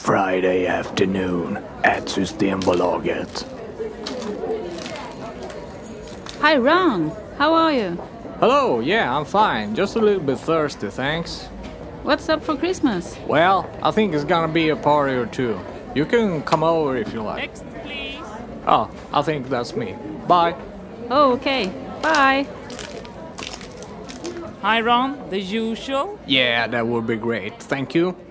Friday afternoon at Systembolaget. Hi Ron, how are you? Hello, yeah, I'm fine. Just a little bit thirsty, thanks. What's up for Christmas? Well, I think it's gonna be a party or two. You can come over if you like. Next, please. Oh, I think that's me. Bye. Oh, okay. Bye. Hi, Ron. The usual. Yeah, that would be great. Thank you.